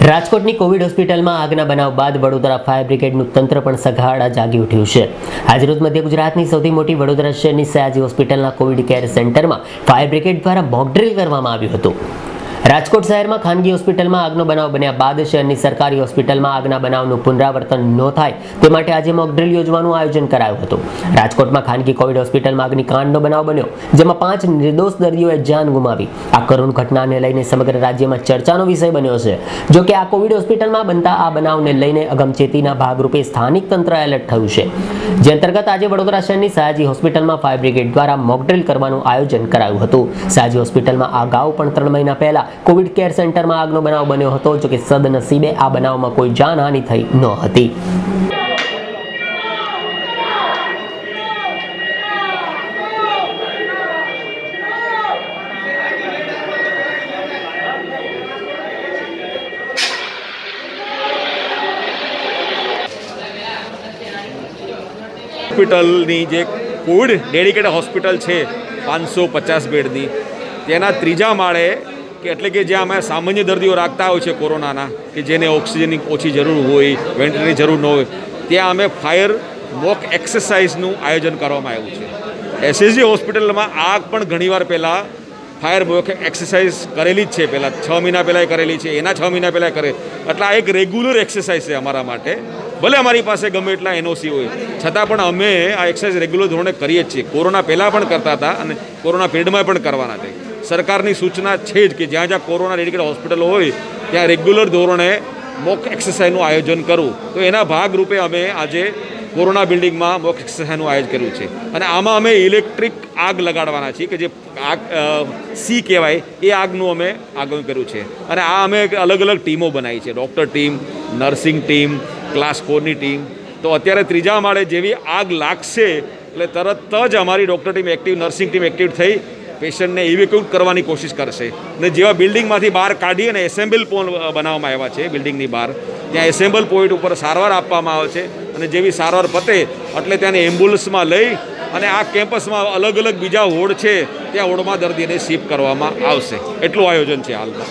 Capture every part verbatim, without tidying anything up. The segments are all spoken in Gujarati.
રાજકોટની કોવિડ હોસ્પિટલમાં આગના બનાવ બાદ વડોદરા ફાયર બ્રિગેડનું તંત્ર પણ સઘાડા જાગી ઉઠ્યું છે। આજરોજ મધ્ય ગુજરાતની સૌથી મોટી વડોદરા શહેરની સયાજી હોસ્પિટલના કોવિડ કેર સેન્ટરમાં ફાયર બ્રિગેડ દ્વારા મોક ડ્રીલ કરવામાં આવ્યું હતું। રાજકોટ શહેરમાં ખાનગી હોસ્પિટલમાં આગનો બનાવ બન્યા બાદ શહેરની સરકારી હોસ્પિટલમાં આગના બનાવનું પુનરાવર્તન ન થાય તે માટે આજે મોક ડ્રીલ યોજવાનું આયોજન કરાયું હતું। રાજકોટમાં ખાનગી કોવિડ હોસ્પિટલમાં આગની કાંડનો બનાવ બન્યો, જેમાં પાંચ નિર્દોષ દર્દીઓએ જાન ગુમાવી। આ કરુણ ઘટનાને લઈને સમગ્ર રાજ્યમાં ચર્ચાનો વિષય બન્યો છે। જો કે આ કોવિડ હોસ્પિટલમાં બનતા આ બનાવને લઈને અગમચેતીના ભાગરૂપે સ્થાનિક તંત્ર એલર્ટ થયું છે, જે અંતર્ગત આજે વડોદરા શહેરની સયાજી હોસ્પિટલમાં ફાયર બ્રિગેડ દ્વારા મોક ડ્રીલ કરવાનું આયોજન કરાયું હતું। સયાજી હોસ્પિટલમાં આ અગાઉ પણ ત્રણ મહિના પહેલા કોવિડ કેર સેન્ટરમાં આગનો બનાવ બન્યો હતો, જો કે સદનસીબે આ બનાવમાં કોઈ જાનહાનિ થઈ ન હતી। હોસ્પિટલની જે કોવિડ ડેડિકેટેડ હોસ્પિટલ છે પાંચસો પચાસ બેડની, તેના ત્રીજા માળે કે એટલે કે જ્યાં અમે સામાન્ય દર્દીઓ રાખતા હોય છે કોરોનાના, કે જેને ઓક્સિજનની ઓછી જરૂર હોય, વેન્ટિલેટરની જરૂર ન હોય, ત્યાં અમે ફાયર મોક એક્સરસાઇઝનું આયોજન કરવામાં આવ્યું છે। એસએસજી હોસ્પિટલમાં આગ પણ ઘણીવાર પહેલાં ફાયર મોક એક્સરસાઇઝ કરેલી જ છે, પહેલાં છ મહિના પહેલાં કરેલી છે, એના છ મહિના પહેલાં કરે, એટલે આ એક રેગ્યુલર એક્સરસાઇઝ છે અમારા માટે। ભલે અમારી પાસે ગમે એટલા એનઓસી હોય છતાં પણ અમે આ એક્સરસાઇઝ રેગ્યુલર ધોરણે કરીએ જ છીએ। કોરોના પહેલાં પણ કરતા હતા અને કોરોના પીરિયડમાં પણ કરવાના છે। સરકારની સૂચના છે જ કે જ્યાં જ્યાં કોરોના ડેડિકેટેડ હોસ્પિટલ હોય ત્યાં રેગ્યુલર ધોરણે મોક એક્સરસાઇઝનું આયોજન કરવું, તો એના ભાગરૂપે અમે આજે કોરોના બિલ્ડિંગમાં મોક એક્સરસાઇઝનું આયોજન કર્યું છે। અને આમાં અમે ઇલેક્ટ્રિક આગ લગાડવાના છીએ, કે જે આગ સી કહેવાય એ આગનું અમે આગમન કર્યું છે। અને આ અમે અલગ અલગ ટીમો બનાવી છે, doctor team, nursing team, class ફોરની ટીમ। તો અત્યારે ત્રીજા માળે જેવી આગ લાગશે એટલે તરત જ અમારી doctor team active, nursing team active થઈ પેશન્ટને ઇવેક્યુએટ કરવાની કોશિશ કરશે। અને જેવા બિલ્ડિંગમાંથી બહાર કાઢી અને એસેમ્બલ પોઈન્ટ બનાવવામાં આવ્યા છે બિલ્ડિંગની બહાર, ત્યાં એસેમ્બલ પોઈન્ટ ઉપર સારવાર આપવામાં આવે છે। અને જેવી સારવાર પતે એટલે ત્યાંને એમ્બ્યુલન્સમાં લઈ અને આ કેમ્પસમાં અલગ અલગ બીજા વોર્ડ છે ત્યાં વોર્ડમાં દર્દીને શિફ્ટ કરવામાં આવશે, એટલું આયોજન છે હાલમાં।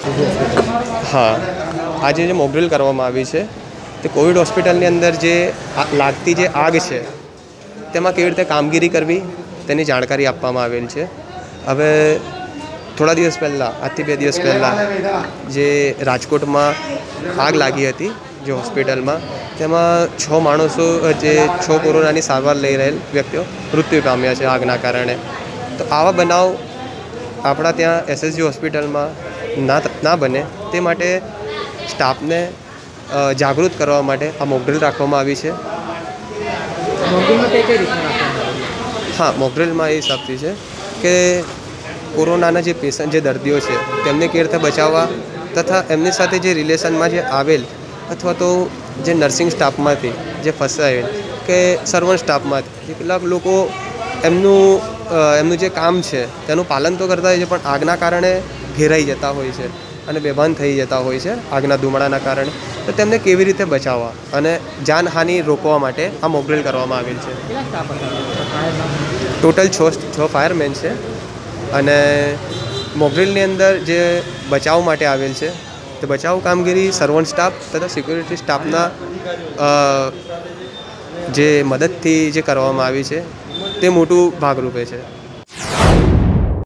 હા, આજે જે મોક ડ્રીલ કરવામાં આવી છે તે કોવિડ હોસ્પિટલની અંદર જે લાગતી જે આગ છે તેમાં કેવી રીતે કામગીરી કરવી તેની જાણકારી આપવામાં આવેલ છે। હવે થોડા દિવસ પહેલાં, આજથી બે દિવસ પહેલાં જે રાજકોટમાં આગ લાગી હતી જે હોસ્પિટલમાં, તેમાં છ માણસો જે છ કોરોનાની સારવાર લઈ રહેલ વ્યક્તિઓ મૃત્યુ પામ્યા છે આગના કારણે। તો આવા બનાવ આપણા ત્યાં એસએસજી હોસ્પિટલમાં ના ના બને તે માટે સ્ટાફને જાગૃત કરવા માટે આ મોક ડ્રીલ રાખવામાં આવી છે। હા, મોક ડ્રીલમાં એ હિસાબથી છે કે કોરોનાના જે પેશન્ટ, જે દર્દીઓ છે તેમને કેવી રીતે બચાવવા, તથા એમની સાથે જે રિલેશનમાં જે આવેલ અથવા તો જે નર્સિંગ સ્ટાફમાંથી જે ફસાયેલ કે સર્વન્ટ સ્ટાફમાંથી કેટલાક લોકો એમનું એમનું જે કામ છે તેનું પાલન તો કરતા હોય છે, પણ આગના કારણે ઘેરાઈ જતા હોય છે અને બેભાન થઈ જતા હોય છે આગના ધુમાડાના કારણે। તો તેમને કેવી રીતે બચાવવા અને જાનહાનિ રોકવા માટે આ મોક ડ્રીલ કરવામાં આવેલ છે। ટોટલ છ છ ફાયરમેન છે અને મોક ડ્રીલની અંદર જે બચાવ માટે આવેલ છે તે બચાવ કામગીરી સર્વન્ટ સ્ટાફ તથા સિક્યુરિટી સ્ટાફના જે મદદથી જે કરવામાં આવી છે તે મોટું ભાગરૂપે છે।